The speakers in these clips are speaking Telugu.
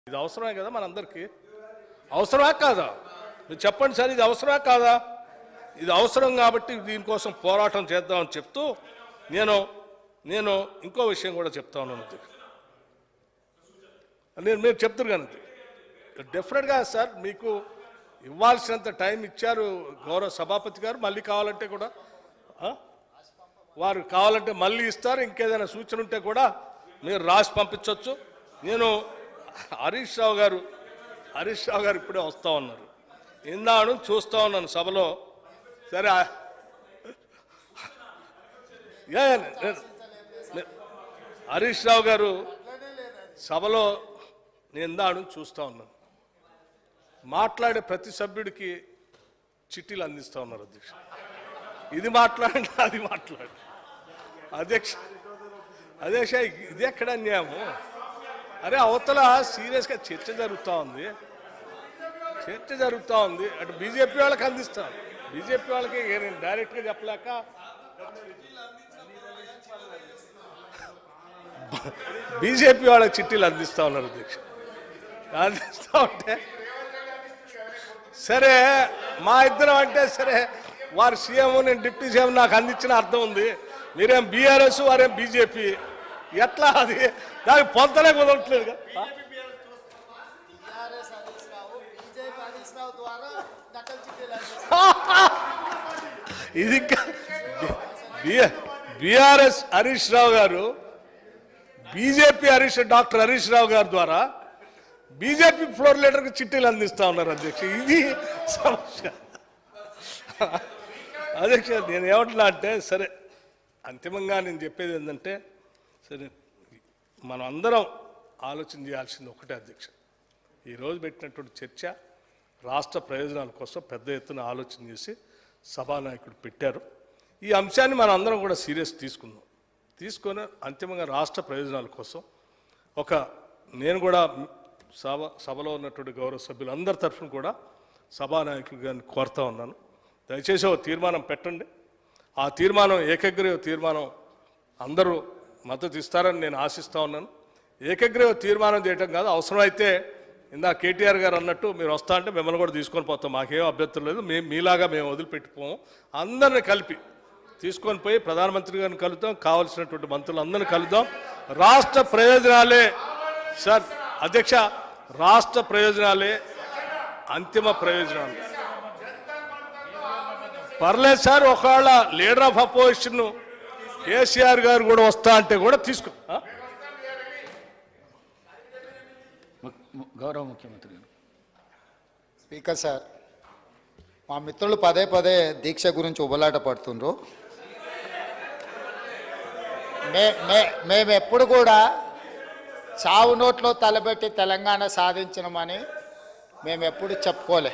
ఇది అవసరమే కదా మనందరికీ? అవసరమా కాదా? మీరు చెప్పండి సార్, ఇది అవసరమా కాదా? ఇది అవసరం కాబట్టి దీనికోసం పోరాటం చేద్దామని చెప్తూ నేను ఇంకో విషయం కూడా చెప్తా ఉన్నాను. మీరు చెప్తారు కానీ డెఫినెట్గా సార్ మీకు ఇవ్వాల్సినంత టైం ఇచ్చారు గౌరవ సభాపతి గారు. మళ్ళీ కావాలంటే కూడా వారు కావాలంటే మళ్ళీ ఇస్తారు. ఇంకేదైనా సూచన ఉంటే కూడా మీరు రాసి పంపించవచ్చు. నేను హరీష్ రావు గారు ఇప్పుడే వస్తూ ఉన్నారు. ఇందాను చూస్తూ ఉన్నాను సభలో. సరే హరీష్ రావు గారు సభలో నేను ఇందాను చూస్తూ ఉన్నాను. మాట్లాడే ప్రతి సభ్యుడికి చిట్టీలు అందిస్తూ ఉన్నారు. అధ్యక్ష, ఇది మాట్లాడండి, అది మాట్లాడండి. అధ్యక్ష ఇది ఎక్కడ అన్యాయము? అరే అవతల సీరియస్గా చర్చ జరుగుతూ ఉంది. అటు బీజేపీ వాళ్ళకి అందిస్తాను. బీజేపీ వాళ్ళకి నేను డైరెక్ట్గా చెప్పలేక బీజేపీ వాళ్ళకి చిట్టీలు అందిస్తూ ఉన్నారు. అధ్యక్ష అందిస్తూ ఉంటే సరే మా ఇద్దరం అంటే సరే, వారు సీఎం నేను డిప్యూటీ సీఎం, నాకు అందించిన అర్థం ఉంది. మీరేం బీఆర్ఎస్ వారేం బీజేపీ, ఎట్లా అది దానికి పొంతనే కుదరట్లేదు కదా. ఇది బీఆర్ఎస్ హరీష్ రావు గారు, బీజేపీ డాక్టర్ హరీష్ రావు గారి ద్వారా బీజేపీ ఫ్లోర్ లీడర్కి చిట్టీలు అందిస్తా ఉన్నారు. అధ్యక్ష ఇది సమస్య. అధ్యక్ష నేను ఏమంటున్నా అంటే సరే, అంతిమంగా నేను చెప్పేది ఏంటంటే సరే మనం అందరం ఆలోచన చేయాల్సింది ఒకటే అధ్యక్ష. ఈరోజు పెట్టినటువంటి చర్చ రాష్ట్ర ప్రయోజనాల కోసం పెద్ద ఎత్తున ఆలోచన చేసి సభానాయకుడు పెట్టారు. ఈ అంశాన్ని మనం అందరం కూడా సీరియస్ తీసుకొని అంతిమంగా రాష్ట్ర ప్రయోజనాల కోసం నేను కూడా సభలో ఉన్నటువంటి గౌరవ సభ్యులందరి తరఫున కూడా సభానాయకులు గారిని కోరుతా ఉన్నాను. దయచేసి ఒక తీర్మానం పెట్టండి. ఆ తీర్మానం ఏకగ్రీవ తీర్మానం అందరూ మద్దతు ఇస్తారని నేను ఆశిస్తూ ఉన్నాను. ఏకగ్రీవ తీర్మానం చేయటం కాదు, అవసరమైతే ఇందా కేటీఆర్ గారు అన్నట్టు మీరు వస్తా అంటే మిమ్మల్ని కూడా తీసుకొని పోతాం, మాకేం అభ్యంతరం లేదు. మీలాగా మేము వదిలిపెట్టిపోము. అందరిని కలిపి తీసుకొని పోయి ప్రధానమంత్రి గారిని కలుద్దాం, కావలసినటువంటి మంత్రులు అందరిని కలుద్దాం. రాష్ట్ర ప్రయోజనాలే సార్ అధ్యక్ష, రాష్ట్ర ప్రయోజనాలే అంతిమ ప్రయోజనాలు. పర్లేదు సార్, ఒకవేళ లీడర్ ఆఫ్ అపోజిషన్ కేసీఆర్ గారు కూడా వస్తా అంటే కూడా తీసుకో. గౌరవ ముఖ్యమంత్రి గారు. స్పీకర్ సార్, మా మిత్రులు పదే పదే దీక్ష గురించి ఉబలాట పడుతుండ్రు. మేము ఎప్పుడు కూడా చావు నోట్లో తలబెట్టి తెలంగాణ సాధించినమని మేము ఎప్పుడు చెప్పుకోలే.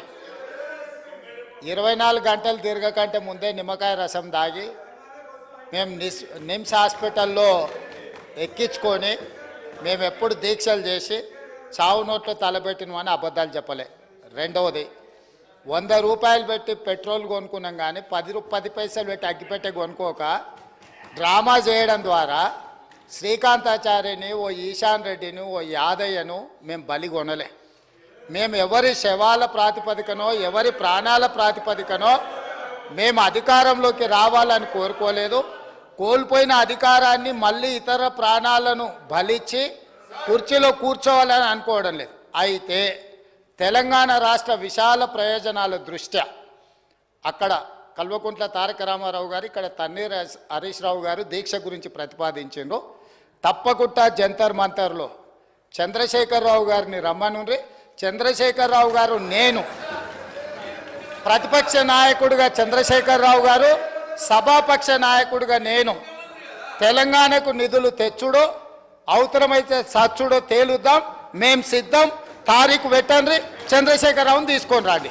24 గంటలు తిరగకంటే ముందే నిమ్మకాయ రసం దాగి మేము నిమ్స్ హాస్పిటల్లో ఎక్కించుకొని మేము ఎప్పుడు దీక్షలు చేసి చావు నోట్లో తలబెట్టినమని అబద్ధాలు చెప్పలే. రెండవది, 100 రూపాయలు పెట్టి పెట్రోల్ కొనుక్కున్నాం కానీ 10 పైసలు పెట్టి అగ్గిపెట్టే కొనుక్కోక డ్రామా చేయడం ద్వారా శ్రీకాంతాచార్యని, ఓ ఈశాన్ రెడ్డిని, ఓ యాదయ్యను మేము బలి కొనలే. మేము ఎవరి శవాల ప్రాతిపదికనో ఎవరి ప్రాణాల ప్రాతిపదికనో మేము అధికారంలోకి రావాలని కోరుకోలేదు. కోల్పోయిన అధికారాన్ని మళ్ళీ ఇతర ప్రాణాలను బలిచ్చి కుర్చీలో కూర్చోవాలని అనుకోవడం లేదు. అయితే తెలంగాణ రాష్ట్ర విశాల ప్రయోజనాల దృష్ట్యా అక్కడ కల్వకుంట్ల తారక రామారావు గారు, ఇక్కడ తన్నీర్ హరీష్ రావు గారు దీక్ష గురించి ప్రతిపాదించారు. తప్పకుండా జంతర్ మంతర్లో చంద్రశేఖరరావు గారిని రమ్మనుండ్రి. చంద్రశేఖరరావు గారు, నేను ప్రతిపక్ష నాయకుడిగా చంద్రశేఖరరావు గారు, సభాపక్ష నాయకుడిగా నేను తెలంగాణకు నిధులు తెచ్చుడో అవసరమైతే సచ్చుడో తేలుద్దాం. మేం సిద్ధం. తారీఖు పెట్టండి, చంద్రశేఖరరావుని తీసుకొని రండి.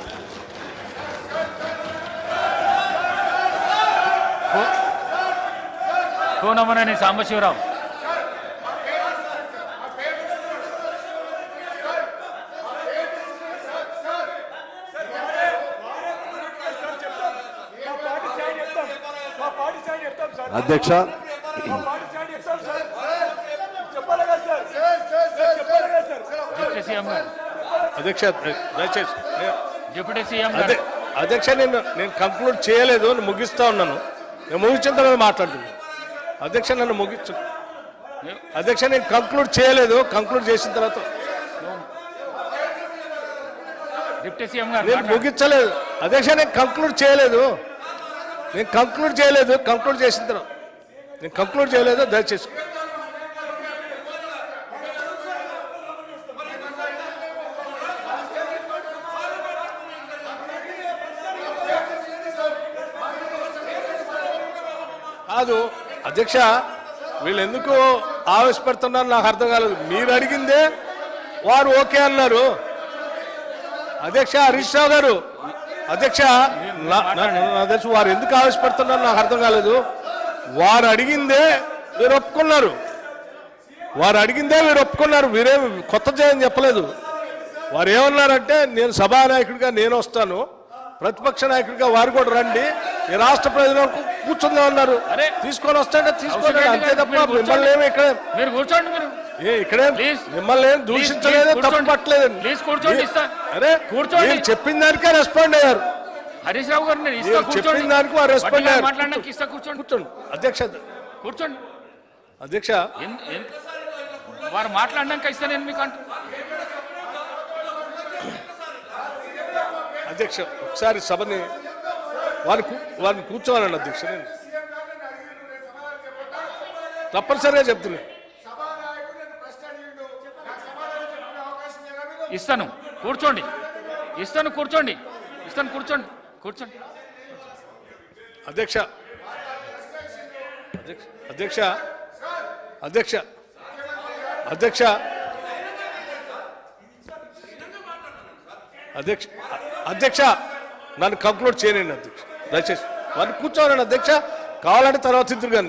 కోనమనేని సాంబశివరావు. అధ్యక్ష, డిప్యూటీ సీఎం గారు, అధ్యక్ష దయచేసి డిప్యూటీ సీఎం గారు. అధ్యక్ష నేను కంక్లూడ్ చేయలేదు, నేను ముగిస్తా ఉన్నాను. నేను ముగించిన తర్వాత మాట్లాడుతున్నాను. అధ్యక్ష నన్ను ముగించు. అధ్యక్ష నేను కంక్లూడ్ చేయలేదు, కంక్లూడ్ చేసిన తర్వాత డిప్యూటీ సీఎం గారు నేను ముగించలేదు. అధ్యక్ష నేను కంక్లూడ్ చేయలేదు, కంక్లూడ్ చేసిన తర్వాత నేను కంక్లూడ్ చేయలేదు. దయచేసి కాదు అధ్యక్ష, వీళ్ళు ఎందుకు ఆవేశపడుతున్నారు నాకు అర్థం కాలేదు. మీరు అడిగిందే వారు ఓకే అన్నారు. అధ్యక్ష హరీష్ రావు గారు, అధ్యక్ష అధ్యక్ష వారు ఎందుకు ఆవేశపడుతున్నారు నాకు అర్థం కాలేదు. వారు అడిగిందే మీరు ఒప్పుకున్నారు, మీరేం కొత్త చేయని చెప్పలేదు. వారు ఏమన్నారంటే నేను సభానాయకుడిగా నేను వస్తాను, ప్రతిపక్ష నాయకుడిగా వారు కూడా రండి, ఈ రాష్ట్ర ప్రజలకు కూర్చుందాం అన్నారు. తీసుకొని వస్తాంటే తీసుకోండి, అంతే తప్ప మిమ్మల్ని ఏమి ఇక్కడ మీరు కూర్చోండి. మీరు ఇక్కడే మిమ్మల్ని ఏం దూషించలేదు, తప్పు పట్టలేదు. అరే నేను చెప్పిన దానికే రెస్పాండ్ అయ్యారు. హరీష్ రావు గారు చెప్పిన దానికి వారు రెస్పాండ్ అయ్యారు. మాట్లాడడానికి ఇస్తా, కూర్చోండి. అధ్యక్ష కూర్చోండి. అధ్యక్ష వారు మాట్లాడినాక ఇస్తా నేను మీకు అంటు. అధ్యక్ష ఒకసారి సభని వారిని కూర్చోవాలండి అధ్యక్ష. నేను తప్పనిసరిగా చెప్తున్నా. ఇస్తాను కూర్చోండి, కూర్చోండి. అధ్యక్ష అధ్యక్ష అధ్యక్ష అధ్యక్ష అధ్యక్ష అధ్యక్ష నన్ను కంక్లూడ్ చేయనండి అధ్యక్ష, దయచేసి వారిని కూర్చోవాలండి అధ్యక్ష. కావాలంటే తర్వాత ఇద్దరు కానీ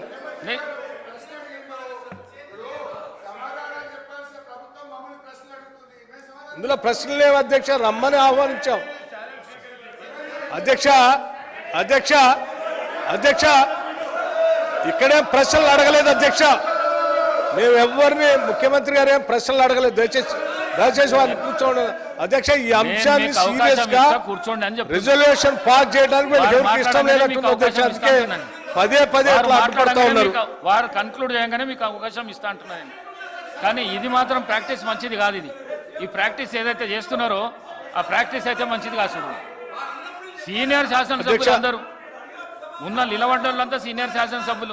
ఇందులో ప్రశ్నలు లేవు అధ్యక్ష, రమ్మని ఆహ్వానించాం. అధ్యక్ష అధ్యక్ష అధ్యక్ష ఇక్కడేం ప్రశ్నలు అడగలేదు అధ్యక్ష. మేము ఎవరిని ముఖ్యమంత్రి గారు ఏం ప్రశ్నలు అడగలేదు. దయచేసి వారిని కూర్చోండి అధ్యక్ష. ఈ అంశాన్ని సీరియస్ గా రిజల్యూషన్ పాస్ చేయడానికి ఎవరికి ఇష్టం లేనట్టుంది అధ్యక్ష. అందుకే పదే ఇట్లా అడ్డుపడతా ఉన్నారు. వారు కన్క్లూడ్ చేయగానే మీకు అవకాశం ఇస్తా అంటున్నాను. కానీ ఇది మాత్రం ప్రాక్టీస్ మంచిది కాదు. ఇది ఈ ప్రాక్టీస్ ఏదైతే చేస్తున్నారో ఆ ప్రాక్టీస్ అయితే మంచిది కాదు. సీనియర్ శాసనసభ్యులు అందరూ ఉన్న నిలబడ్డంతా సీనియర్ శాసనసభ్యులు.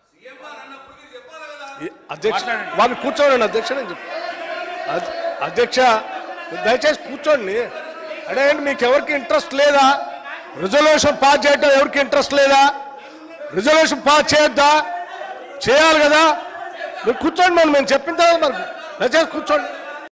అధ్యక్ష వారిని కూర్చోండి అధ్యక్ష. నేను అధ్యక్ష దయచేసి కూర్చోండి. అంటే మీకు ఎవరికి ఇంట్రెస్ట్ లేదా? రిజల్యూషన్ పాస్ చేయడం ఎవరికి ఇంట్రెస్ట్ లేదా? రిజల్యూషన్ పాస్ చేయొద్దా? చేయాలి కదా. మీరు కూర్చోండి, మేము చెప్పిన తర్వాత మరి దయచేసి కూర్చోండి.